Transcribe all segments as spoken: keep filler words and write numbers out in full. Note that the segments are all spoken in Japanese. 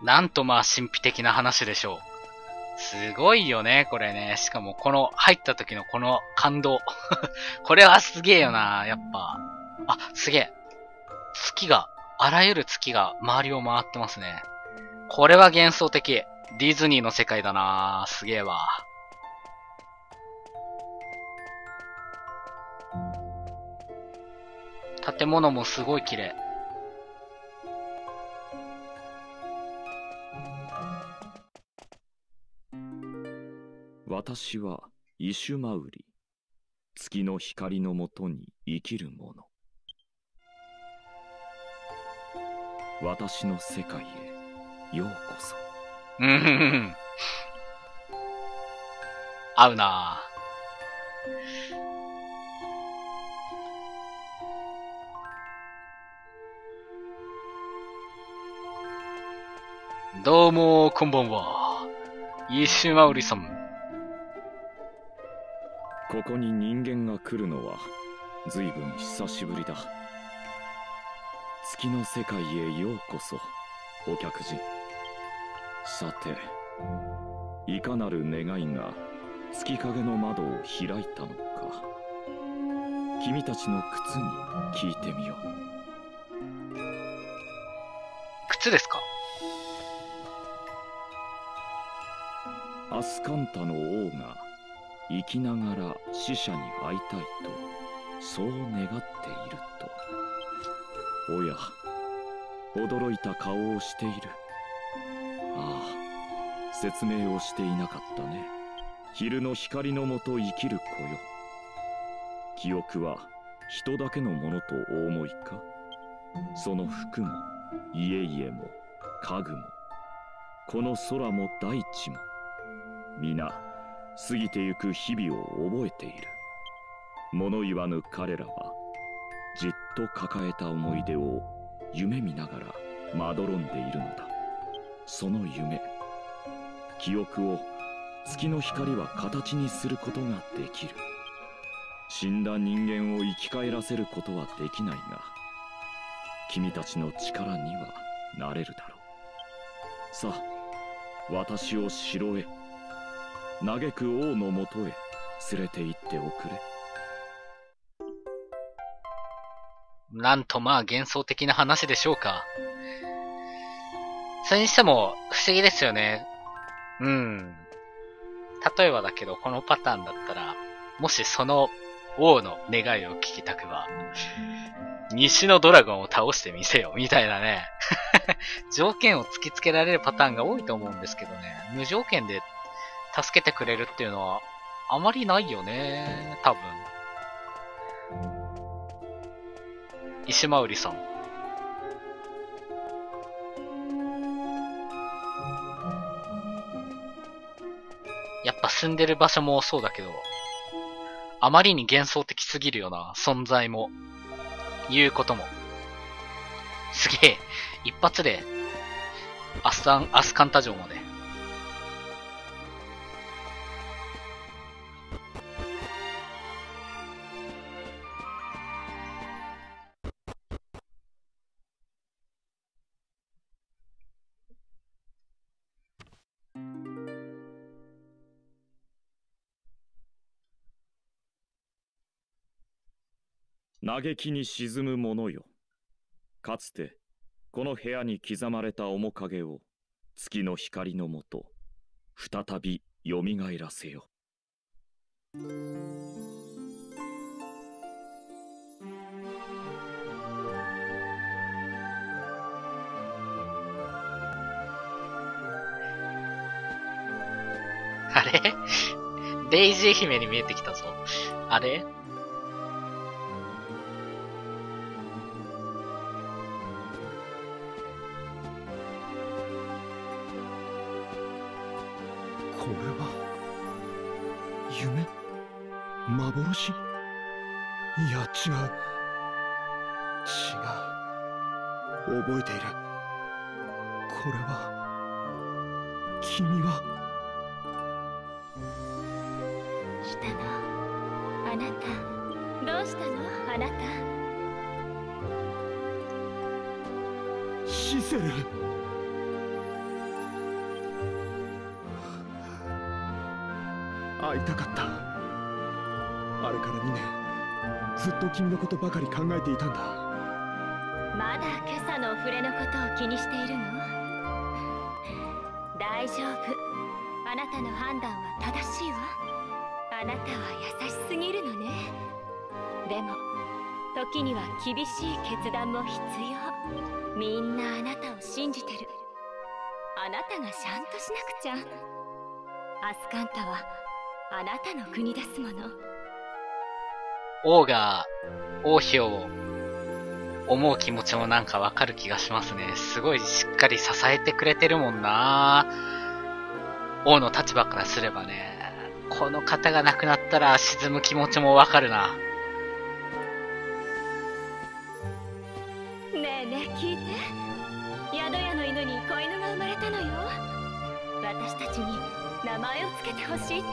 なんとまあ神秘的な話でしょう。すごいよね、これね。しかもこの入った時のこの感動。これはすげえよな、やっぱ。あ、すげえ。月が、あらゆる月が周りを回ってますね。これは幻想的。ディズニーの世界だな、すげえわ。建物もすごい綺麗。 私はイシュマウリ、月の光のもとに生きる者。私の世界へようこそ。 うんふふふ。合うなぁ。どうも、こんばんは。イシュマウリさん。 ここに人間が来るのはずいぶん久しぶりだ。月の世界へようこそ、お客人。さて、いかなる願いが月影の窓を開いたのか、君たちの靴に聞いてみよう。 靴ですか？ アスカンタの王が生きながら死者に会いたいとそう願っていると。おや、驚いた顔をしている。ああ、説明をしていなかったね。昼の光のもと生きる子よ。記憶は人だけのものとお思いか？その服も家々も家具もこの空も大地も皆過ぎてゆく日々を覚えている。物言わぬ彼らはじっと抱えた思い出を夢見ながらまどろんでいるのだ。その夢、記憶を月の光は形にすることができる。死んだ人間を生き返らせることはできないが、君たちの力にはなれるだろう。さあ、私を城へ、嘆く王のもとへ連れて行っておくれ。 なんとまあ幻想的な話でしょうか。それにしても不思議ですよね。うん。例えばだけど、このパターンだったら、もしその王の願いを聞きたくば、西のドラゴンを倒してみせよ、みたいなね。条件を突きつけられるパターンが多いと思うんですけどね。無条件で助けてくれるっていうのは、あまりないよね。多分。石間売さん。やっぱ住んでる場所もそうだけど、あまりに幻想的すぎるよな、存在も。言うことも。すげえ、一発で、アスタン、アスカンタ城まで。 嘆きに沈む者よ。かつてこの部屋に刻まれた面影を月の光のもと再びよみがえらせよ。 あれデイジー姫に見えてきたぞ。あれこれは夢？幻？いや違う違う、覚えている。これは君は来たの、あなた。どうしたの、あなた。 シセル。 会いたかった。あれからにねん、ずっと君のことばかり考えていたんだ。 まだ今朝のお触れのことを気にしているの？大丈夫、あなたの判断は正しいわ。あなたは優しすぎるのね。でも時には厳しい決断も必要。みんなあなたを信じてる。あなたがちゃんとしなくちゃ。アスカンタはあなたの国ですもの。 王が王妃を思う気持ちもなんかわかる気がしますね。すごいしっかり支えてくれてるもんな。王の立場からすればね、この方が亡くなったら沈む気持ちもわかるな。 ねえねえ聞いて、宿屋の犬に子犬が生まれたのよ。私たちに名前をつけてほしいって。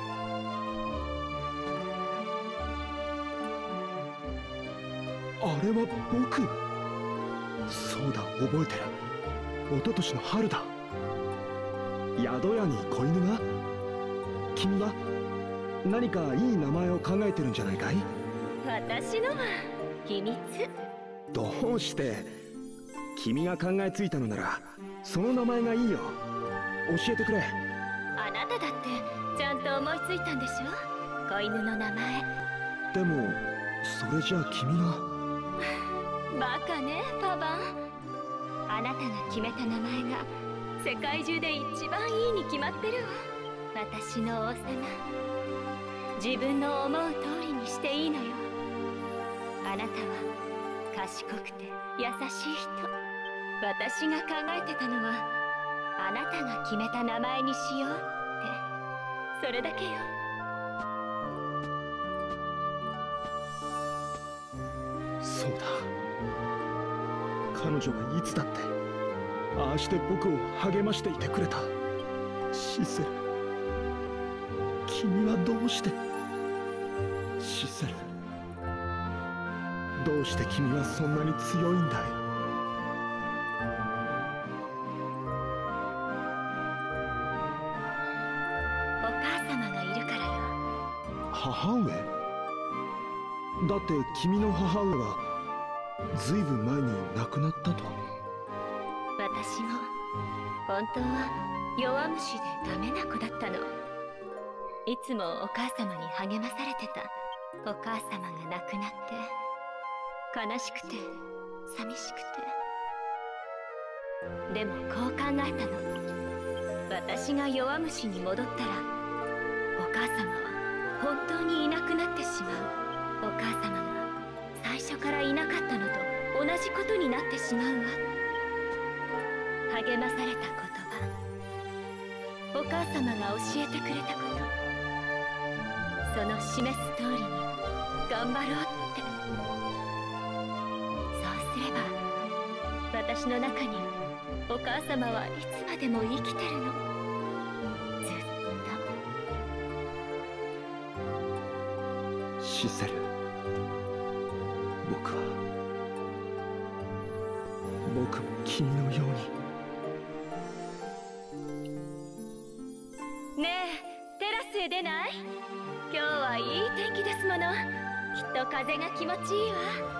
あれは僕。そうだ、覚えてる。一昨年の春だ。宿屋に子犬が。君は何かいい名前を考えてるんじゃないかい？ 私のは秘密。 どうして？君が考えついたのならその名前がいいよ。教えてくれ。 あなただってちゃんと思いついたんでしょ、子犬の名前。 でもそれじゃあ君が。 バカねパパ。あなたが決めた名前が世界中で一番いいに決まってるわ。私の王様、自分の思う通りにしていいのよ。あなたは賢くて優しい人。私が考えてたのはあなたが決めた名前にしようって、それだけよ。 そうだ、彼女はいつだってああして僕を励ましていてくれた。シセル、君はどうして。シセル、どうして君はそんなに強いんだい？ お母様がいるからよ。 母上？だって君の母上はずいぶん前に亡くなったと。 私も本当は弱虫でダメな子だったの。いつもお母様に励まされてた。お母様が亡くなって悲しくて寂しくて。でもこう考えたの。私が弱虫に戻ったらお母様は本当にいなくなってしまう。お母様が最初からいなかったのと同じことになってしまうわ。励まされた言葉、お母様が教えてくれたこと、その示す通りに頑張ろうって。そうすれば私の中にお母様はいつまでも生きてるの。ずっと。シセル、僕は僕も君のように。 ねえ、テラスへ出ない？今日はいい天気ですもの。きっと風が気持ちいいわ。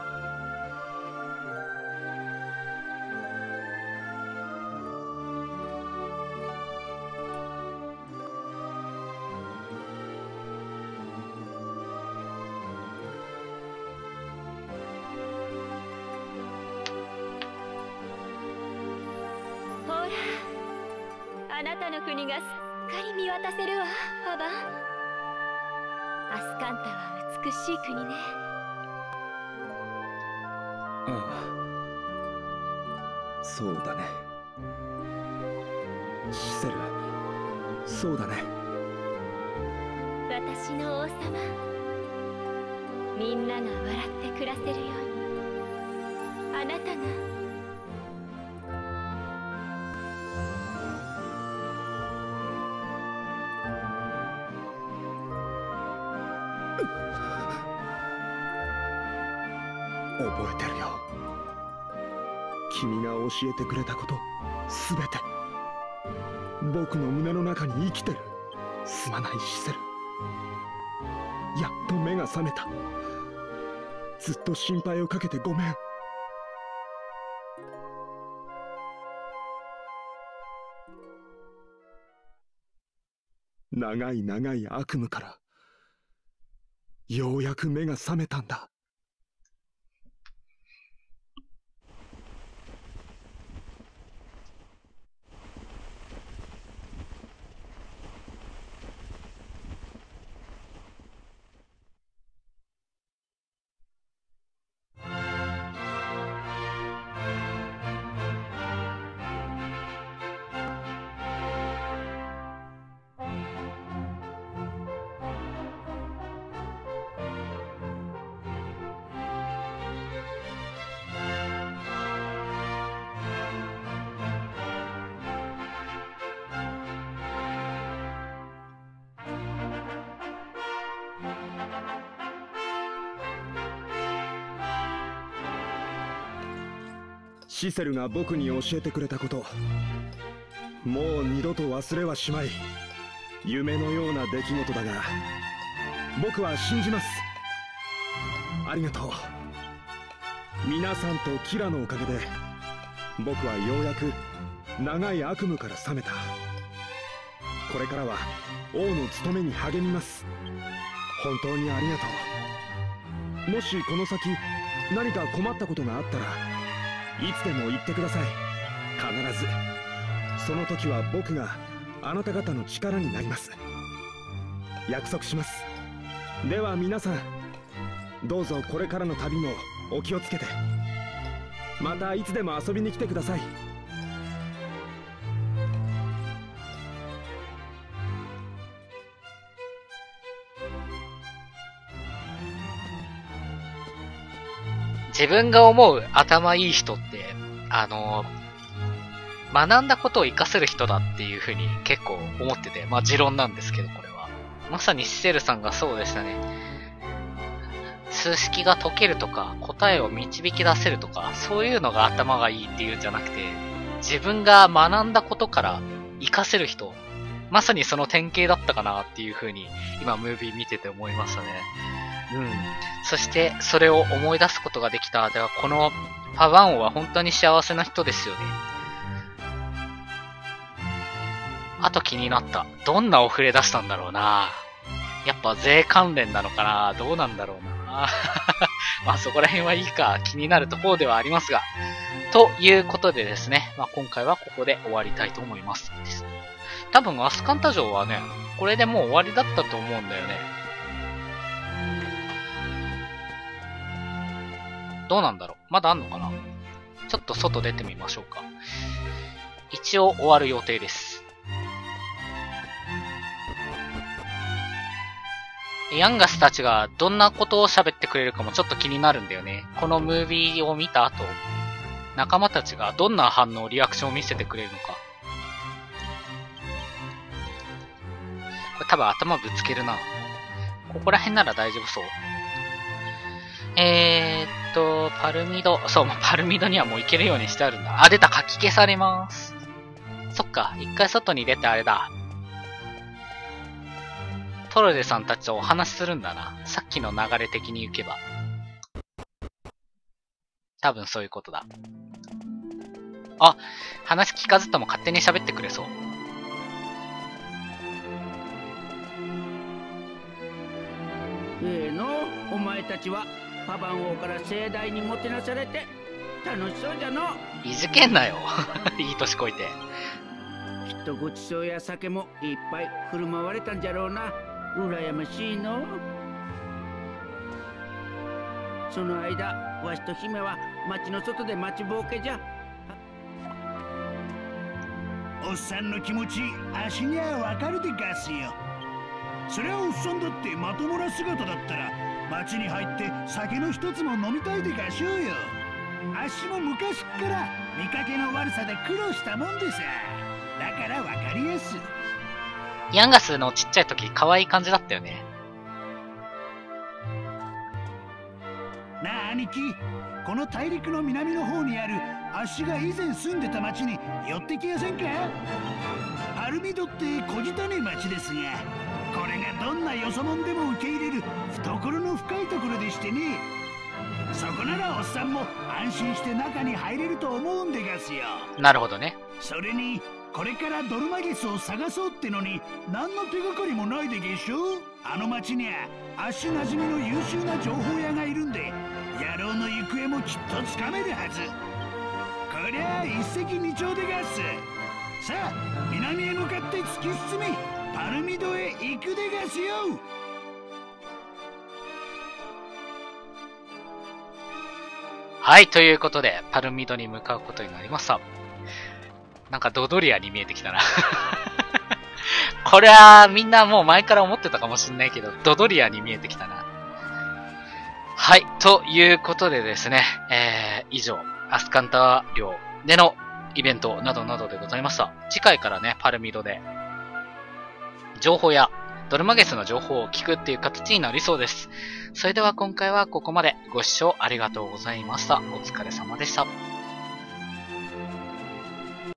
ほら、あなたの国がすっかり見渡せるわ、パパ。アスカンタは美しい国ね。 ああ、そうだね。シセル、そうだね。 私の王様、みんなが笑って暮らせるように、あなたが覚えてるよ。君が教えてくれたことすべて僕の胸の中に生きてる。すまないシセル。 やっと目が覚めた。ずっと心配をかけてごめん。長い長い悪夢からようやく目が覚めたんだ。シセルが僕に教えてくれたこと、もう二度と忘れはしまい。夢のような出来事だが僕は信じます。ありがとう。皆さんとキラのおかげで僕はようやく長い悪夢から覚めた。これからは王の務めに励みます。本当にありがとう。もしこの先何か困ったことがあったらいつでも言ってください。必ずその時は僕があなた方の力になります。約束します。では皆さん、どうぞこれからの旅もお気をつけて。またいつでも遊びに来てください。 自分が思う頭いい人って、あの、学んだことを活かせる人だっていうふうに結構思ってて、まあ持論なんですけど、これは。まさにシセルさんがそうでしたね。数式が解けるとか、答えを導き出せるとか、そういうのが頭がいいっていうんじゃなくて、自分が学んだことから活かせる人、まさにその典型だったかなっていうふうに、今ムービー見てて思いましたね。うん。そして、それを思い出すことができた。では、このパワンオは本当に幸せな人ですよね。あと気になった。どんなお触れ出したんだろうな。やっぱ税関連なのかな。どうなんだろうな。まあそこら辺はいいか。気になるところではありますが。ということでですね。まあ今回はここで終わりたいと思います。多分アスカンタ城はね、これでもう終わりだったと思うんだよね。どうなんだろう。まだあんのかな。ちょっと外出てみましょうか。一応終わる予定です。ヤンガスたちがどんなことを喋ってくれるかもちょっと気になるんだよね。このムービーを見た後、仲間たちがどんな反応、リアクションを見せてくれるのか。これ多分頭ぶつけるな。ここら辺なら大丈夫そう。えーっと、パルミド。そう、パルミドにはもう行けるようにしてあるんだ。あ、出た、書き消されます。そっか、一回外に出てあれだ。トロデさんたちとお話しするんだな。さっきの流れ的に行けば。多分そういうことだ。あ、話聞かずとも勝手に喋ってくれそう。 ええの、お前たちはパバン王から盛大にもてなされて楽しそうじゃの。 いじけんなよ。いい年こいて。 きっとごちそうや酒もいっぱい振る舞われたんじゃろうな。羨ましいの。その間、わしと姫は町の外で待ちぼうけじゃ。 おっさんの気持ち、足にはわかるでガスよ。そりゃおっさんだってまともな姿だったら町に入って酒の一つも飲みたいでガショウよ。あっしも昔っから見かけの悪さで苦労したもんでさ。だからわかりやす。 ヤンガスのちっちゃい時可愛い感じだったよね。 なあ兄貴、この大陸の南の方にあるあっしが以前住んでた町に寄ってきやせんか。パルミドって小汚い町ですが、 これがどんなよそ者でも受け入れる懐の深いところでしてね。そこならおっさんも安心して中に入れると思うんでがすよ。 なるほどね。 それにこれからドルマゲスを探そうってのに何の手がかりもないでげしょ。あの町には足なじみの優秀な情報屋がいるんで、野郎の行方もきっとつかめるはず。こりゃあ一石二鳥でがす。さあ南へ向かって突き進み、パルミドへ行くでがすよ。 はい、ということで、パルミドに向かうことになりました。なんかドドリアに見えてきたな。これはみんなもう前から思ってたかもしんないけど、ドドリアに見えてきたな。はい、ということでですね、えー、以上、アスカンタ領でのイベントなどなどでございました。次回からね、パルミドで、情報やドルマゲスの情報を聞くっていう形になりそうです。それでは今回はここまでご視聴ありがとうございました。お疲れ様でした。